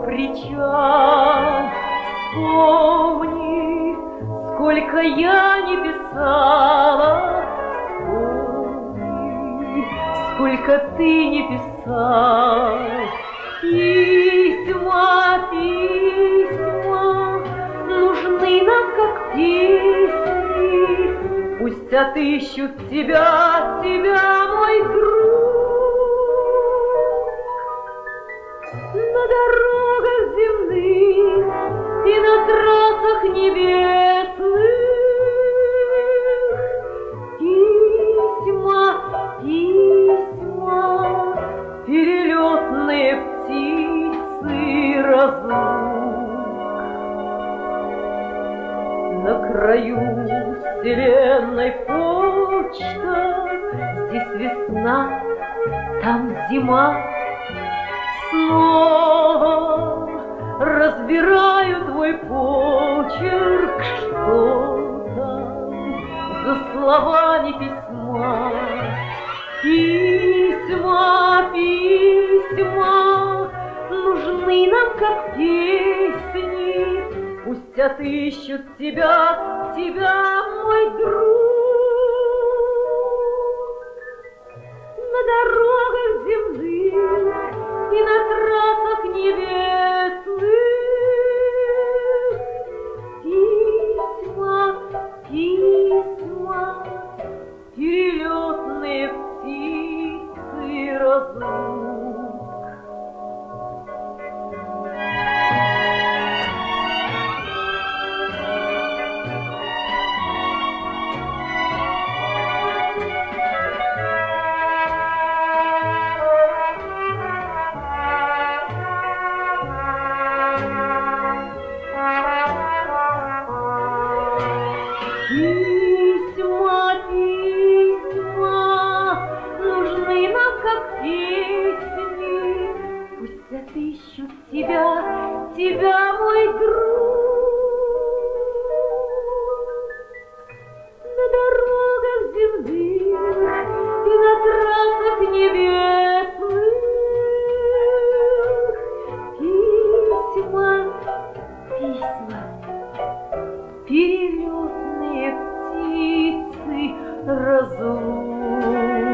причал. Вспомни, сколько я не писала, вспомни, сколько ты не писал. Письма, письма нужны нам, как песни, пусть отыщут тебя, тебя, мой друг. На дорогах земных и на трассах небесных письма, письма, перелетные птицы разлук. На краю вселенной почта, здесь весна, там зима. Снова разбираю твой почерк, что там за словами письма. Письма, письма нужны нам, как песни, пусть отыщут тебя, тебя, мой друг. На дорогах земных и на трассах небесных письма, письма, перелетные птицы разлук. Письма, письма нужны нам, как песни, пусть отыщут тебя, тебя, мой друг. На дорогах земных и на трассах небесных письма, письма, перелетные птицы разлук.